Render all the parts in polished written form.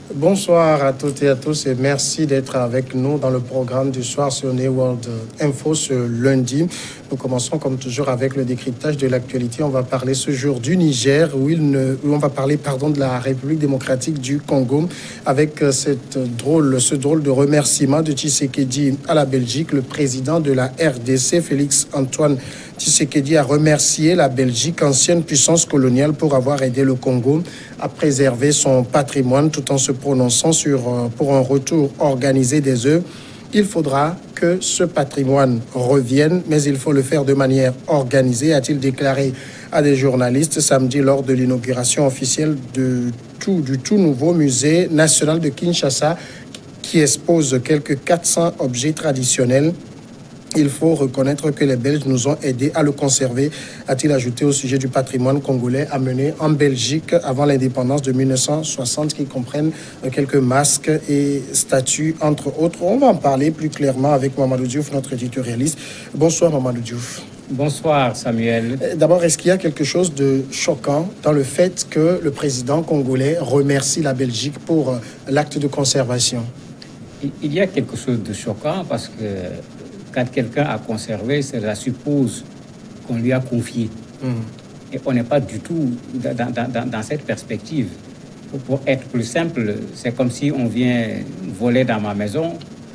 Bonsoir à toutes et à tous et merci d'être avec nous dans le programme du soir sur New World Info ce lundi. Nous commençons comme toujours avec le décryptage de l'actualité. On va parler ce jour du Niger où on va parler de la République démocratique du Congo avec ce drôle de remerciement de Tshisekedi à la Belgique. Le président de la RDC, Félix Antoine Tshisekedi, a remercié la Belgique, ancienne puissance coloniale, pour avoir aidé le Congo à préserver son patrimoine tout en se prononçant pour un retour organisé des œuvres. Il faudra que ce patrimoine revienne, mais il faut le faire de manière organisée, a-t-il déclaré à des journalistes samedi lors de l'inauguration officielle du tout nouveau musée national de Kinshasa qui expose quelques 400 objets traditionnels. Il faut reconnaître que les Belges nous ont aidés à le conserver, a-t-il ajouté au sujet du patrimoine congolais amené en Belgique avant l'indépendance de 1960, qui comprennent quelques masques et statues, entre autres. On va en parler plus clairement avec Mamadou Diouf, notre éditorialiste. Bonsoir Mamadou Diouf. Bonsoir Samuel. D'abord, est-ce qu'il y a quelque chose de choquant dans le fait que le président congolais remercie la Belgique pour l'acte de conservation? Il y a quelque chose de choquant parce que quand quelqu'un a conservé, cela suppose qu'on lui a confié. Et on n'est pas du tout dans cette perspective. Pour être plus simple, c'est comme si on vient voler dans ma maison.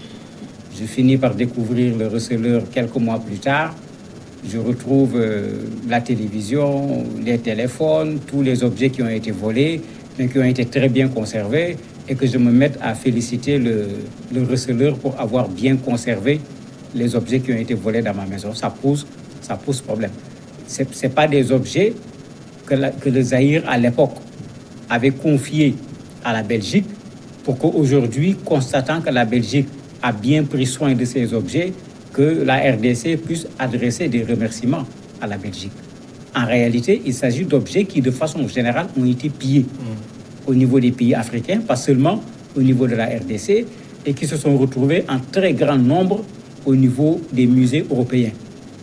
Je finis par découvrir le receleur quelques mois plus tard. Je retrouve la télévision, les téléphones, tous les objets qui ont été volés, mais qui ont été très bien conservés, et que je me mette à féliciter le receleur pour avoir bien conservé les objets qui ont été volés dans ma maison. Ça pose problème. Ce n'est pas des objets que le Zaïre, à l'époque, avait confiés à la Belgique pour qu'aujourd'hui, constatant que la Belgique a bien pris soin de ces objets, que la RDC puisse adresser des remerciements à la Belgique. En réalité, il s'agit d'objets qui, de façon générale, ont été pillés au niveau des pays africains, pas seulement au niveau de la RDC, et qui se sont retrouvés en très grand nombre au niveau des musées européens.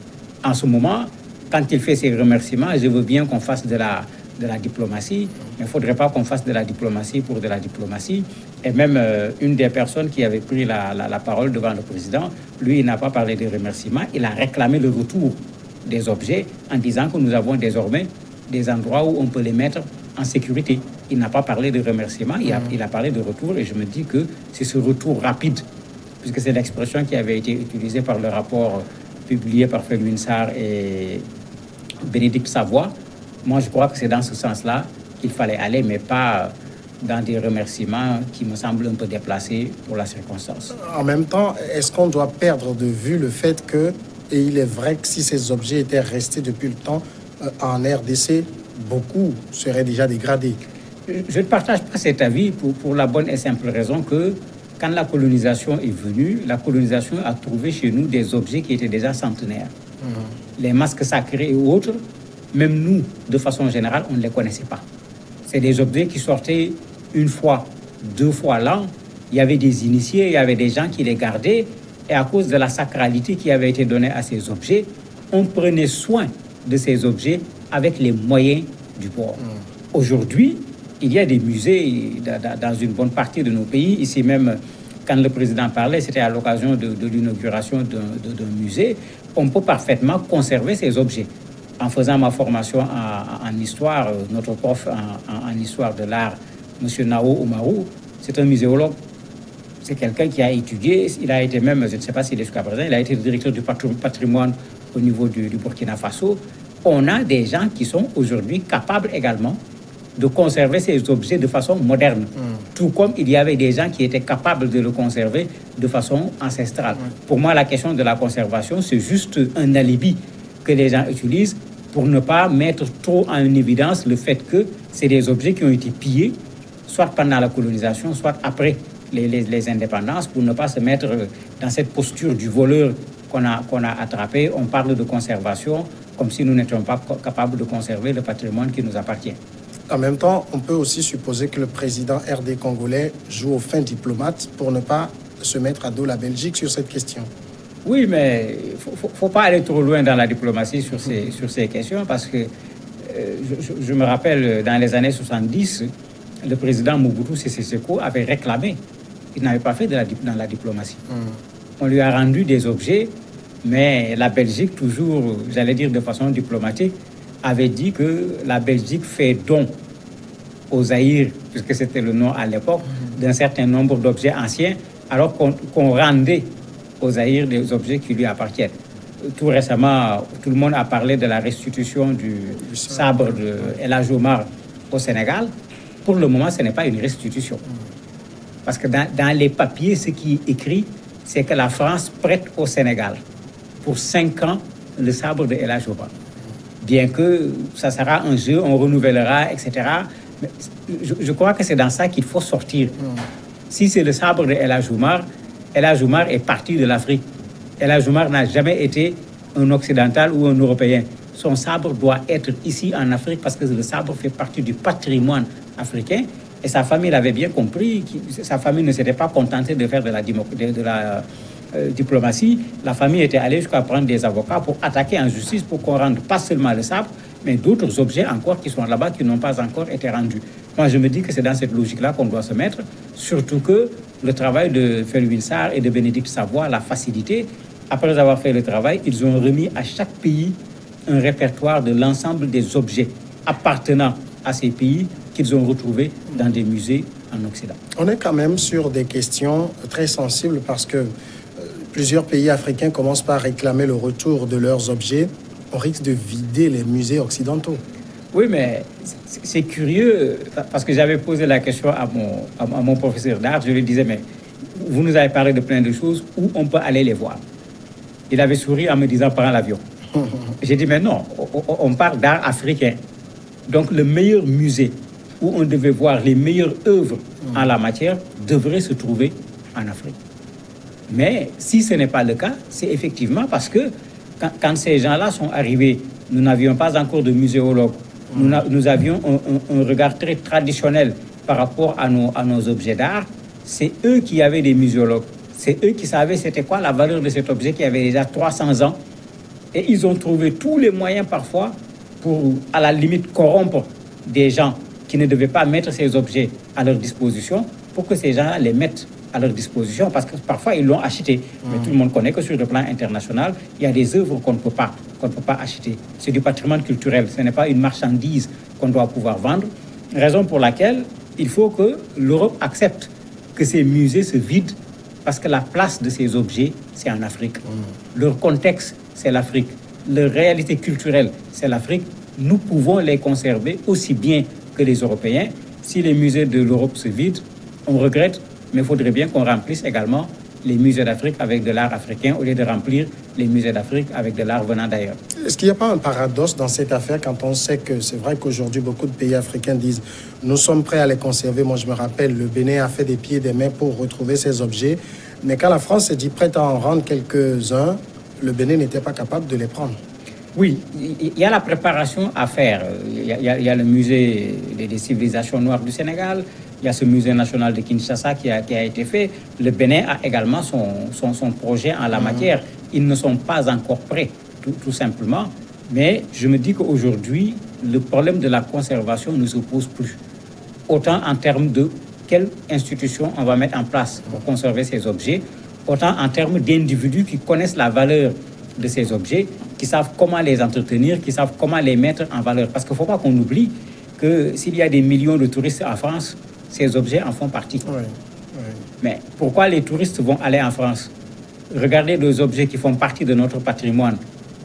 En ce moment, quand il fait ces remerciements, je veux bien qu'on fasse de la diplomatie, mais il ne faudrait pas qu'on fasse de la diplomatie pour de la diplomatie. Et même une des personnes qui avait pris la parole devant le président, lui, il n'a pas parlé de remerciements, il a réclamé le retour des objets en disant que nous avons désormais des endroits où on peut les mettre en sécurité. Il n'a pas parlé de remerciements, il a parlé de retour, et je me dis que c'est ce retour rapide, puisque c'est l'expression qui avait été utilisée par le rapport publié par Felwine Sarr et Bénédicte Savoie. Moi, je crois que c'est dans ce sens-là qu'il fallait aller, mais pas dans des remerciements qui me semblent un peu déplacés pour la circonstance. En même temps, est-ce qu'on doit perdre de vue le fait que, et il est vrai que si ces objets étaient restés depuis le temps en RDC, beaucoup seraient déjà dégradés? Je ne partage pas cet avis pour la bonne et simple raison que quand la colonisation est venue, la colonisation a trouvé chez nous des objets qui étaient déjà centenaires. Les masques sacrés et autres, même nous, de façon générale, on ne les connaissait pas. C'est des objets qui sortaient une fois, 2 fois l'an. Il y avait des initiés, il y avait des gens qui les gardaient. Et à cause de la sacralité qui avait été donnée à ces objets, on prenait soin de ces objets avec les moyens du bord. Aujourd'hui, il y a des musées dans une bonne partie de nos pays. Ici même, quand le président parlait, c'était à l'occasion de l'inauguration d'un musée. On peut parfaitement conserver ces objets. En faisant ma formation en histoire, notre prof en histoire de l'art, M. Nao Oumarou, c'est un muséologue. C'est quelqu'un qui a étudié, il a été même, je ne sais pas s'il est jusqu'à présent, il a été directeur du patrimoine au niveau du Burkina Faso. On a des gens qui sont aujourd'hui capables également de conserver ces objets de façon moderne. Tout comme il y avait des gens qui étaient capables de le conserver de façon ancestrale. Pour moi, la question de la conservation, c'est juste un alibi que les gens utilisent pour ne pas mettre trop en évidence le fait que c'est des objets qui ont été pillés, soit pendant la colonisation, soit après les indépendances, pour ne pas se mettre dans cette posture du voleur qu'on a attrapé. On parle de conservation comme si nous n'étions pas capables de conserver le patrimoine qui nous appartient. En même temps, on peut aussi supposer que le président RD congolais joue au fin diplomate pour ne pas se mettre à dos la Belgique sur cette question. Oui, mais il ne faut pas aller trop loin dans la diplomatie sur ces questions, parce que je me rappelle, dans les années 70, le président Mobutu Sese Seko avait réclamé. Il n'avait pas fait dans la diplomatie. On lui a rendu des objets, mais la Belgique, toujours, j'allais dire de façon diplomatique, avait dit que la Belgique fait don au Zaïre, puisque c'était le nom à l'époque, d'un certain nombre d'objets anciens, alors qu'on rendait au Zaïre des objets qui lui appartiennent. Tout récemment, tout le monde a parlé de la restitution du sabre de El Hadj Omar au Sénégal. Pour le moment, ce n'est pas une restitution. Parce que dans les papiers, ce qui est écrit, c'est que la France prête au Sénégal pour 5 ans le sabre de El Hadj Omar. Bien que ça sera un jeu, on renouvellera, etc. Mais je crois que c'est dans ça qu'il faut sortir. Si c'est le sabre de El Hadj Omar est parti de l'Afrique. El Hadj Omar n'a jamais été un occidental ou un européen. Son sabre doit être ici en Afrique parce que le sabre fait partie du patrimoine africain. Et sa famille l'avait bien compris. Sa famille ne s'était pas contentée de faire de la diplomatie. La famille était allée jusqu'à prendre des avocats pour attaquer en justice pour qu'on rende pas seulement le sabre, mais d'autres objets encore qui sont là-bas qui n'ont pas encore été rendus. Moi, je me dis que c'est dans cette logique-là qu'on doit se mettre, surtout que le travail de Felwine Sarr et de Bénédicte Savoy l'a facilité. Après avoir fait le travail, ils ont remis à chaque pays un répertoire de l'ensemble des objets appartenant à ces pays qu'ils ont retrouvés dans des musées en Occident. On est quand même sur des questions très sensibles parce que plusieurs pays africains commencent par réclamer le retour de leurs objets. On risque de vider les musées occidentaux. Oui, mais c'est curieux parce que j'avais posé la question à mon professeur d'art. Je lui disais, mais vous nous avez parlé de plein de choses, où on peut aller les voir? Il avait souri en me disant, prends l'avion. J'ai dit, mais non, on parle d'art africain. Donc le meilleur musée où on devait voir les meilleures œuvres en la matière devrait se trouver en Afrique. Mais si ce n'est pas le cas, c'est effectivement parce que quand ces gens-là sont arrivés, nous n'avions pas encore de muséologues. Nous avions un regard très traditionnel par rapport à nos objets d'art. C'est eux qui avaient des muséologues. C'est eux qui savaient c'était quoi la valeur de cet objet qui avait déjà 300 ans. Et ils ont trouvé tous les moyens parfois pour, à la limite, corrompre des gens qui ne devaient pas mettre ces objets à leur disposition pour que ces gens-là les mettent à leur disposition parce que parfois ils l'ont acheté. Mais tout le monde connaît que sur le plan international, il y a des œuvres qu'on ne peut pas acheter. C'est du patrimoine culturel, ce n'est pas une marchandise qu'on doit pouvoir vendre. Raison pour laquelle il faut que l'Europe accepte que ces musées se vident parce que la place de ces objets, c'est en Afrique. Leur contexte, c'est l'Afrique. Leur réalité culturelle, c'est l'Afrique. Nous pouvons les conserver aussi bien que les Européens. Si les musées de l'Europe se vident, on regrette, mais il faudrait bien qu'on remplisse également les musées d'Afrique avec de l'art africain au lieu de remplir les musées d'Afrique avec de l'art venant d'ailleurs. Est-ce qu'il n'y a pas un paradoxe dans cette affaire quand on sait que c'est vrai qu'aujourd'hui beaucoup de pays africains disent nous sommes prêts à les conserver. Moi je me rappelle, le Bénin a fait des pieds et des mains pour retrouver ces objets, mais quand la France s'est dit prête à en rendre quelques-uns, le Bénin n'était pas capable de les prendre. Oui, il y a la préparation à faire. Il y a le musée des civilisations noires du Sénégal, il y a ce musée national de Kinshasa qui a été fait. Le Bénin a également son projet en la matière. Ils ne sont pas encore prêts, tout simplement. Mais je me dis qu'aujourd'hui, le problème de la conservation ne se pose plus. Autant en termes de quelle institution on va mettre en place pour conserver ces objets, autant en termes d'individus qui connaissent la valeur de ces objets, qui savent comment les entretenir, qui savent comment les mettre en valeur. Parce qu'il ne faut pas qu'on oublie que s'il y a des millions de touristes en France, ces objets en font partie. Oui. Mais pourquoi les touristes vont aller en France? Regarder des objets qui font partie de notre patrimoine,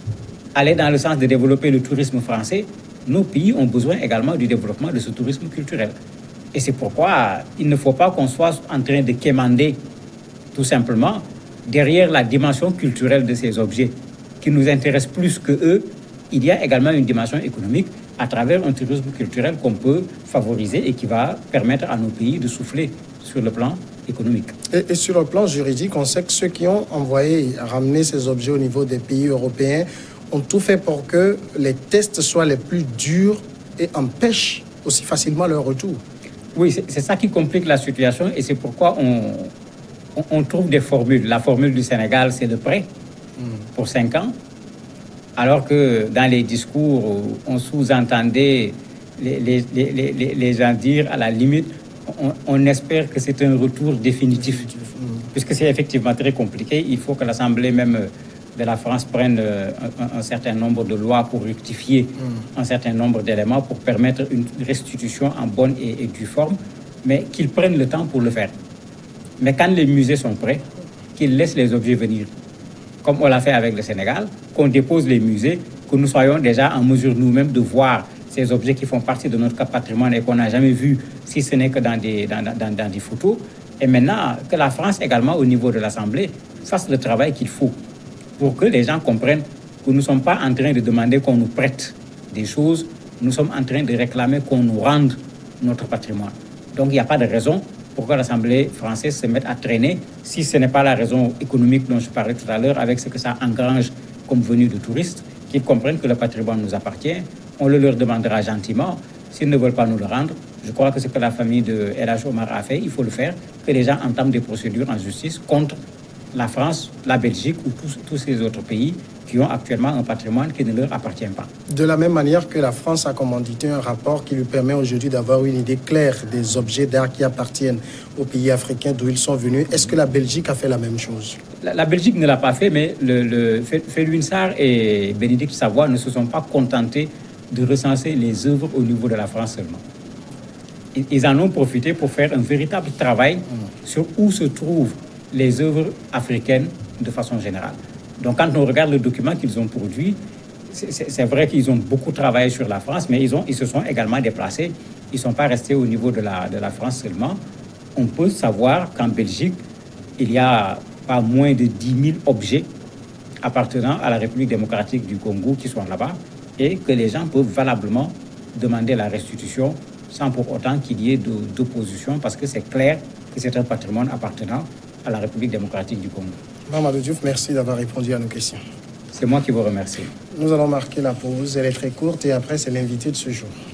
aller dans le sens de développer le tourisme français. Nos pays ont besoin également du développement de ce tourisme culturel. Et c'est pourquoi il ne faut pas qu'on soit en train de quémander, tout simplement, derrière la dimension culturelle de ces objets, qui nous intéresse plus que eux. Il y a également une dimension économique à travers un tourisme culturel qu'on peut favoriser et qui va permettre à nos pays de souffler sur le plan économique. Et sur le plan juridique, on sait que ceux qui ont ramené ces objets au niveau des pays européens ont tout fait pour que les tests soient les plus durs et empêchent aussi facilement leur retour. Oui, c'est ça qui complique la situation et c'est pourquoi on trouve des formules. La formule du Sénégal, c'est le prêt pour 5 ans, alors que dans les discours, on sous-entendait les gens dire, à la limite, on espère que c'est un retour définitif. Puisque c'est effectivement très compliqué, il faut que l'Assemblée même de la France prenne un certain nombre de lois pour rectifier un certain nombre d'éléments pour permettre une restitution en bonne et due forme, mais qu'ils prennent le temps pour le faire. Mais quand les musées sont prêts, qu'ils laissent les objets venir, comme on l'a fait avec le Sénégal, qu'on dépose les musées, que nous soyons déjà en mesure nous-mêmes de voir ces objets qui font partie de notre patrimoine et qu'on n'a jamais vu, si ce n'est que dans des photos. Et maintenant, que la France également, au niveau de l'Assemblée, fasse le travail qu'il faut pour que les gens comprennent que nous ne sommes pas en train de demander qu'on nous prête des choses, nous sommes en train de réclamer qu'on nous rende notre patrimoine. Donc, il n'y a pas de raison pour que l'Assemblée française se mette à traîner, si ce n'est pas la raison économique dont je parlais tout à l'heure, avec ce que ça engrange comme venue de touristes, qu'ils comprennent que le patrimoine nous appartient. On le leur demandera gentiment. S'ils ne veulent pas nous le rendre, je crois que ce que la famille de El Hadj Omar a fait, il faut le faire, que les gens entament des procédures en justice contre la France, la Belgique ou tous ces autres pays qui ont actuellement un patrimoine qui ne leur appartient pas. De la même manière que la France a commandité un rapport qui lui permet aujourd'hui d'avoir une idée claire des objets d'art qui appartiennent aux pays africains d'où ils sont venus, est-ce que la Belgique a fait la même chose? La Belgique ne l'a pas fait, mais Felwine Sarr et Bénédicte Savoy ne se sont pas contentés de recenser les œuvres au niveau de la France seulement. Ils en ont profité pour faire un véritable travail sur où se trouvent les œuvres africaines de façon générale. Donc quand on regarde le document qu'ils ont produit, c'est vrai qu'ils ont beaucoup travaillé sur la France, mais ils se sont également déplacés. Ils ne sont pas restés au niveau de la France seulement. On peut savoir qu'en Belgique, il y a pas moins de 10 000 objets appartenant à la République démocratique du Congo qui sont là-bas et que les gens peuvent valablement demander la restitution sans pour autant qu'il y ait d'opposition parce que c'est clair que c'est un patrimoine appartenant à la République démocratique du Congo. Mamadou Diouf, merci d'avoir répondu à nos questions. C'est moi qui vous remercie. Nous allons marquer la pause, elle est très courte et après c'est l'invité de ce jour.